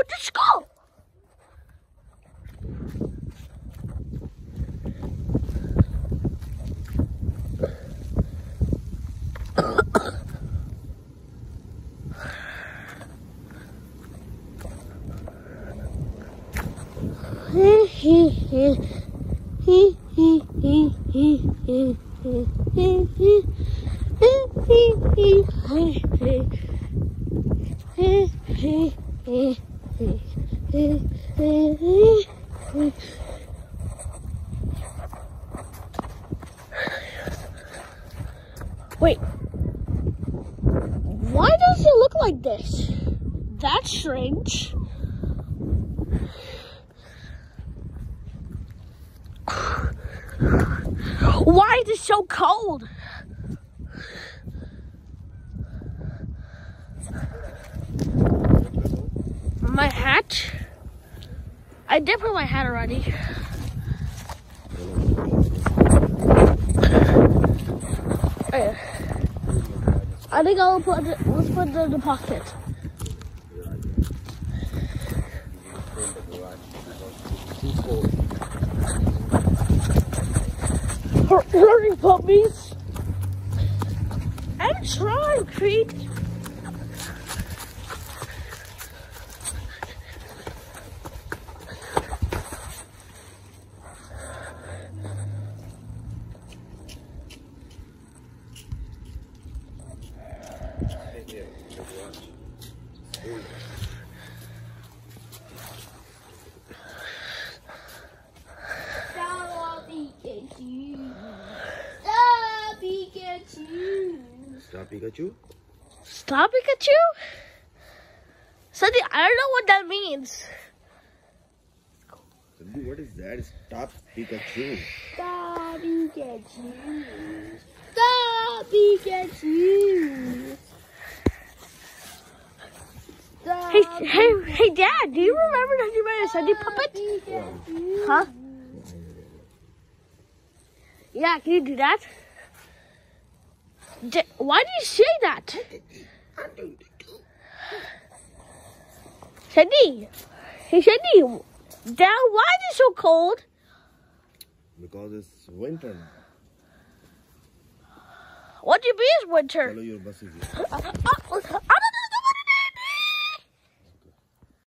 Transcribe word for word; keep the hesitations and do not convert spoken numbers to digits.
to school. He he he he he he he he he he he Wait, why does it look like this? That's strange. Why is it so cold? My hat? I did put my hat already. Okay. I think I'll put it, let's put it in the pocket. Hurry, puppies! I'm trying, Creed. Stop Pikachu? Stop Pikachu? Sandy, I don't know what that means. Sandy, what is that? Stop Pikachu. Stop Pikachu. Stop Pikachu. Stop hey, hey, hey, Dad, do you remember that you made a Sandy puppet? Pikachu. Huh? Yeah, can you do that? D Why did you say that? Sandy, hey Sandy, Dad, why is it so cold? Because it's winter now. What do you mean it's winter? Follow your buses here. Uh, uh, I don't